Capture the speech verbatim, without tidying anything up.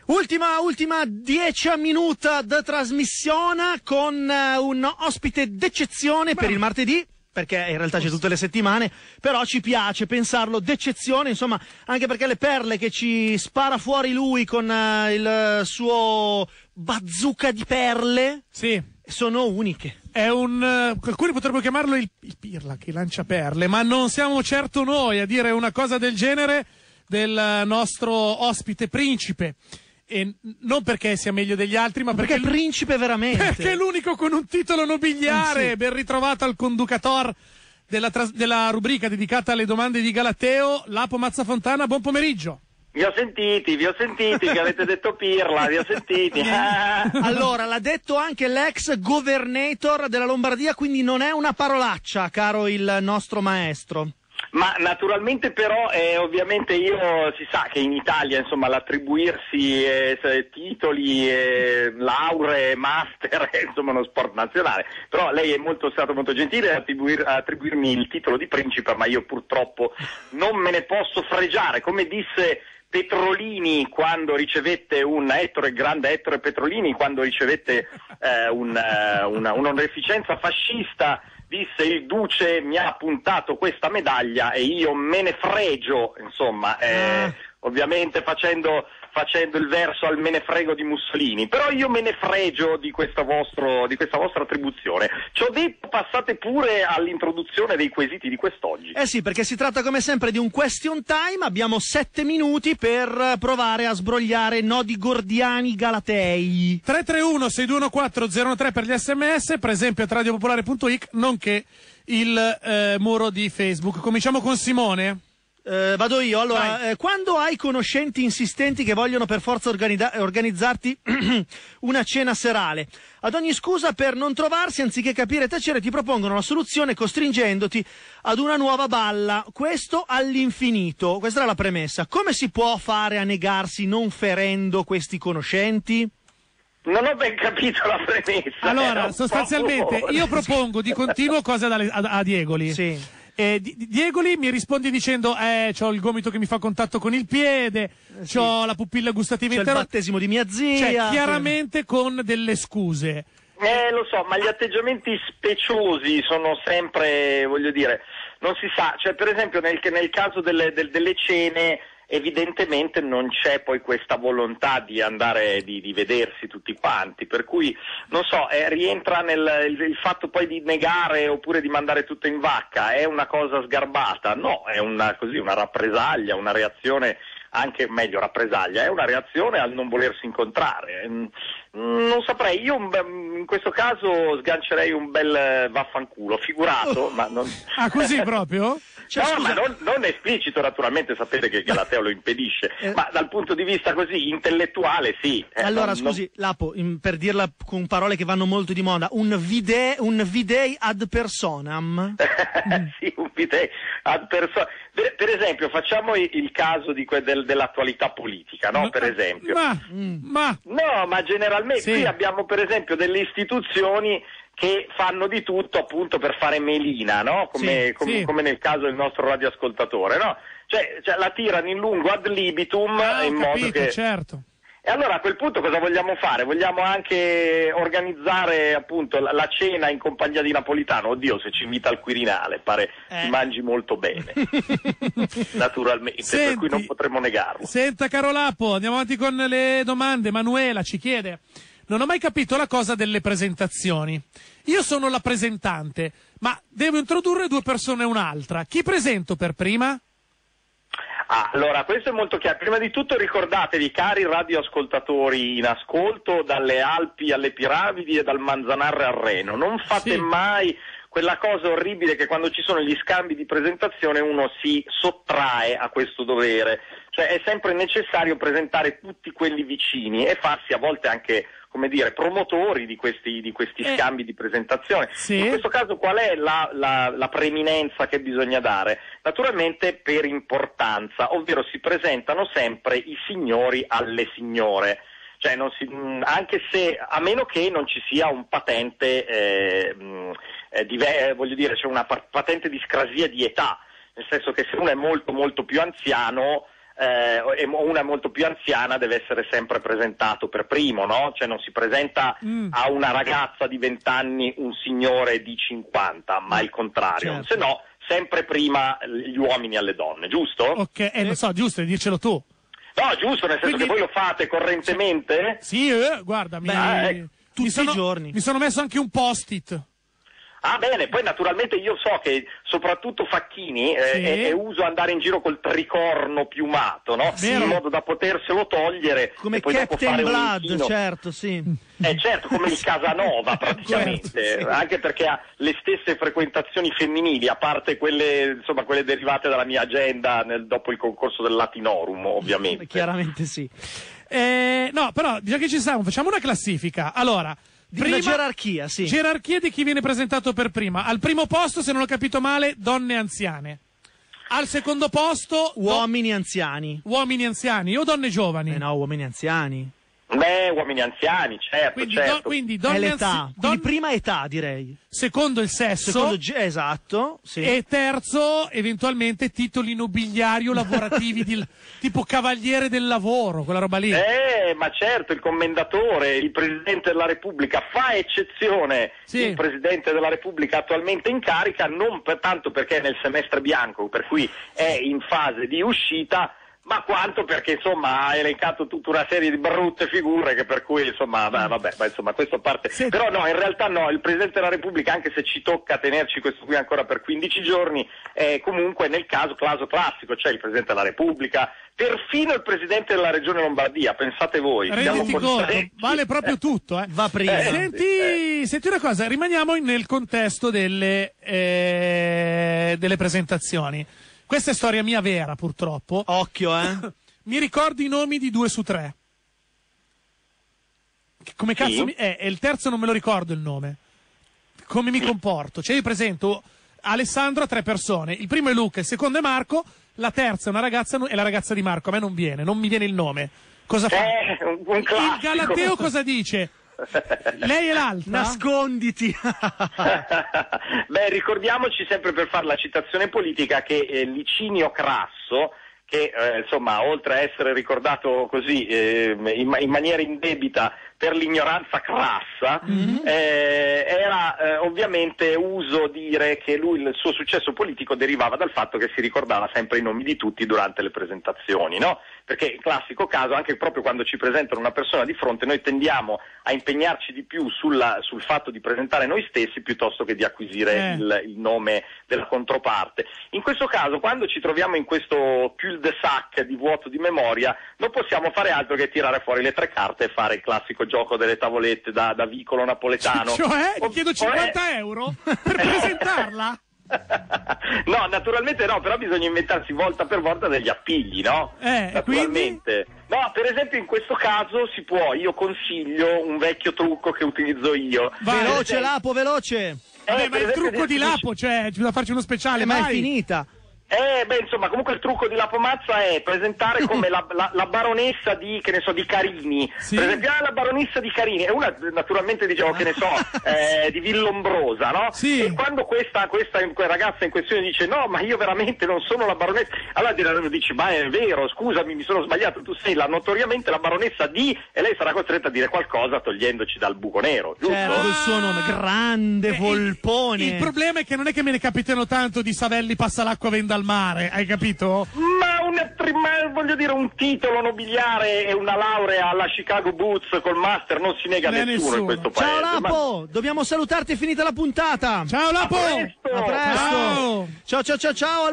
Ultima, ultima dieci minuti di trasmissione con uh, un ospite d'eccezione per il martedì, perché in realtà c'è tutte le settimane, però ci piace pensarlo d'eccezione, insomma, anche perché le perle che ci spara fuori lui con uh, il suo bazooka di perle sì. sono uniche. È un uh, alcuni potrebbero chiamarlo il, il pirla che lancia perle, ma non siamo certo noi a dire una cosa del genere del nostro ospite principe. E non perché sia meglio degli altri, ma perché, perché è principe veramente. Perché è l'unico con un titolo nobiliare. Eh sì. Ben ritrovato al conducator della, tras- della rubrica dedicata alle domande di Galateo, Lapo Mazzafontana. Buon pomeriggio. Vi ho sentiti, vi ho sentiti che avete detto pirla, vi ho sentiti. Allora, l'ha detto anche l'ex governator della Lombardia, quindi non è una parolaccia, caro il nostro maestro. Ma naturalmente però eh, ovviamente io si sa che in Italia insomma l'attribuirsi eh, titoli, eh, lauree, master è insomma uno sport nazionale, però lei è molto stato molto gentile a attribuir, attribuirmi il titolo di principe, ma io purtroppo non me ne posso fregiare, come disse Petrolini quando ricevette un Ettore, grande Ettore Petrolini quando ricevette eh, un, uh, una, un'onorificenza fascista. Disse: il duce mi ha puntato questa medaglia e io me ne fregio, insomma, eh, ah. ovviamente facendo, facendo il verso al me ne frego di Mussolini, però io me ne fregio di questa, vostro, di questa vostra attribuzione. Ci ho detto, passate pure all'introduzione dei quesiti di quest'oggi. Eh sì, perché si tratta come sempre di un question time, abbiamo sette minuti per provare a sbrogliare nodi gordiani galatei. tre tre uno sei due uno quattro zero uno tre per gli sms, per esempio a radiopopolare punto it, nonché il eh, muro di Facebook. Cominciamo con Simone. Eh, vado io. Allora, eh, quando hai conoscenti insistenti che vogliono per forza organida- organizzarti una cena serale, ad ogni scusa per non trovarsi, anziché capire e tacere, ti propongono la soluzione costringendoti ad una nuova balla. Questo all'infinito. Questa è la premessa. Come si può fare a negarsi non ferendo questi conoscenti? Non ho ben capito la premessa. Allora, sostanzialmente, io propongo di continuo cose a, a, a Diegoli. Sì. Eh, Diegoli mi rispondi dicendo eh c'ho il gomito che mi fa contatto con il piede, eh, sì. c'ho la pupilla gustativa c'è intera, il battesimo di mia zia, cioè chiaramente con delle scuse. Eh lo so, ma gli atteggiamenti speciosi sono sempre, voglio dire, non si sa, cioè per esempio nel, nel caso delle, del, delle cene evidentemente non c'è poi questa volontà di andare, di, di vedersi tutti quanti, per cui non so, eh, rientra nel il, il fatto poi di negare oppure di mandare tutto in vacca, è una cosa sgarbata? No, è una così, una rappresaglia, una reazione, anche meglio rappresaglia, è una reazione al non volersi incontrare. Non saprei, io in questo caso sgancerei un bel vaffanculo, figurato, ma non... Ah, così proprio? Cioè, no, ma non, non esplicito, naturalmente, sapete che Galateo lo impedisce, eh. ma dal punto di vista così intellettuale sì. Eh, allora non, scusi, non... Lapo, in, per dirla con parole che vanno molto di moda, un vide, un videi ad personam. Sì, un videi ad personam. Per, per esempio, facciamo il, il caso di que, del, dell'attualità politica, no? Per esempio. Ma, ma... No, ma generalmente sì. Qui abbiamo per esempio delle istituzioni che fanno di tutto appunto per fare melina, no? Come, sì, com- sì. come nel caso del nostro radioascoltatore, no? Cioè, cioè la tirano in lungo ad libitum ah, in ho modo capito, che... certo. E allora a quel punto cosa vogliamo fare? Vogliamo anche organizzare appunto la, la cena in compagnia di Napolitano? Oddio, se ci invita al Quirinale, pare eh. si mangi molto bene, naturalmente, Senti, per cui non potremmo negarlo. Senta caro Lapo, andiamo avanti con le domande. Manuela ci chiede: non ho mai capito la cosa delle presentazioni. Io sono la presentante, ma devo introdurre due persone e un'altra. Chi presento per prima? Ah, allora, questo è molto chiaro. Prima di tutto ricordatevi, cari radioascoltatori in ascolto, dalle Alpi alle Piramidi e dal Manzanarre al Reno, non fate sì. mai quella cosa orribile che quando ci sono gli scambi di presentazione uno si sottrae a questo dovere. Cioè è sempre necessario presentare tutti quelli vicini e farsi a volte anche, come dire, promotori di questi, di questi eh, scambi di presentazione. Sì. In questo caso qual è la, la, la preeminenza che bisogna dare? Naturalmente per importanza, ovvero si presentano sempre i signori alle signore. Cioè non si, anche se, a meno che non ci sia un patente, eh, eh, diver, voglio dire, c'è una patente discrasia di età, nel senso che se uno è molto molto più anziano, eh, e una molto più anziana deve essere sempre presentato per primo, no? Cioè non si presenta mm. a una ragazza di venti anni un signore di cinquanta, ma il contrario, certo. Se no sempre prima gli uomini alle donne, giusto? Ok, eh, lo so, giusto, dircelo tu. No, giusto, nel senso Quindi... che voi lo fate correntemente? Sì, eh, guarda, mi... Beh, eh, tutti mi sono, i giorni. Mi sono messo anche un post-it. Ah bene, poi naturalmente io so che soprattutto Facchini eh, sì. è, è uso andare in giro col tricorno piumato, no? In modo da poterselo togliere. Come e poi Captain dopo fare Blood, un certo, sì. Eh certo, come il Casanova praticamente, certo, sì. Anche perché ha le stesse frequentazioni femminili, a parte quelle, insomma, quelle derivate dalla mia agenda nel, dopo il concorso del Latinorum, ovviamente. Chiaramente sì. Eh, no, però, già che ci siamo, facciamo una classifica. Allora... Di prima, una gerarchia, sì. Gerarchia di chi viene presentato per prima. Al primo posto, se non ho capito male, donne anziane. Al secondo posto... Uomini do... anziani. Uomini anziani o donne giovani? Eh no, uomini anziani. Beh, uomini anziani, certo, quindi, certo. Do, quindi donne è l'età, anzi... quindi don... prima età direi. Secondo il sesso. Secondo, esatto, sì. E terzo, eventualmente, titoli nobiliario lavorativi, di, tipo cavaliere del lavoro, quella roba lì. Eh, ma certo, il commendatore, il Presidente della Repubblica, fa eccezione sì. il Presidente della Repubblica attualmente in carica, non per tanto perché è nel semestre bianco, per cui è in fase di uscita, ma quanto perché insomma ha elencato tutta una serie di brutte figure che per cui insomma beh, vabbè ma insomma questo parte sì. Però no, in realtà no, il Presidente della Repubblica, anche se ci tocca tenerci questo qui ancora per quindici giorni, è comunque nel caso caso classico, cioè il Presidente della Repubblica, perfino il Presidente della Regione Lombardia, pensate voi. Renditi conto, vale proprio tutto, eh. Va prima. Eh, senti, eh. senti una cosa, rimaniamo nel contesto delle, eh, delle presentazioni. Questa è storia mia vera, purtroppo. Occhio, eh. Mi ricordo i nomi di due su tre. Come cazzo sì. mi... Eh, e il terzo non me lo ricordo il nome. Come mi comporto? Cioè io presento Alessandro a tre persone. Il primo è Luca, il secondo è Marco, la terza è una ragazza, è la ragazza di Marco. A me non viene, non mi viene il nome. Cosa fa? Eh, un, un il Galateo cosa dice? Lei è l'altra? Nasconditi. Beh, ricordiamoci sempre, per fare la citazione politica, che eh, Licinio Crasso, che eh, insomma oltre a essere ricordato così eh, in, in maniera indebita per l'ignoranza crassa, mm-hmm. eh, era eh, ovviamente uso dire che lui, il suo successo politico derivava dal fatto che si ricordava sempre i nomi di tutti durante le presentazioni, no? Perché il classico caso, anche proprio quando ci presentano una persona di fronte, noi tendiamo a impegnarci di più sulla, sul fatto di presentare noi stessi piuttosto che di acquisire eh. il, il nome della controparte. In questo caso, quando ci troviamo in questo cul-de-sac di vuoto di memoria, non possiamo fare altro che tirare fuori le tre carte e fare il classico gioco delle tavolette da, da vicolo napoletano. Cioè, ti chiedo cinquanta euro per presentarla? No, naturalmente no, però bisogna inventarsi volta per volta degli appigli, no? Eh, naturalmente. Quindi? No, per esempio in questo caso si può, io consiglio un vecchio trucco che utilizzo io. Vai, veloce, Lapo, veloce! Eh, Vabbè, ma il trucco di Lapo, cioè, ci da farci uno speciale, eh, ma è finita. Eh, beh, insomma, comunque il trucco di Lapo Mazza è presentare come la, la, la baronessa di, che ne so, di Carini. Sì. Per esempio, ah, la baronessa di Carini, è una, naturalmente, diciamo, che ne so, eh, di Villombrosa, no? Sì. E quando questa, questa ragazza in questione dice, no, ma io veramente non sono la baronessa, allora dici, ma è vero, scusami, mi sono sbagliato, tu sei la notoriamente la baronessa di, e lei sarà costretta a dire qualcosa togliendoci dal buco nero, giusto? Certo, il suo nome, grande Eh, volpone. Il, il problema è che non è che me ne capitano tanto di Savelli passa l'acqua venda al mare, hai capito? Ma, un, ma voglio dire, un titolo nobiliare e una laurea alla Chicago Boots col master non si nega a nessuno, nessuno in questo paese. Ciao Lapo, ma... dobbiamo salutarti, è finita la puntata. Ciao Lapo! A presto! A presto. Ciao, ciao ciao ciao ciao.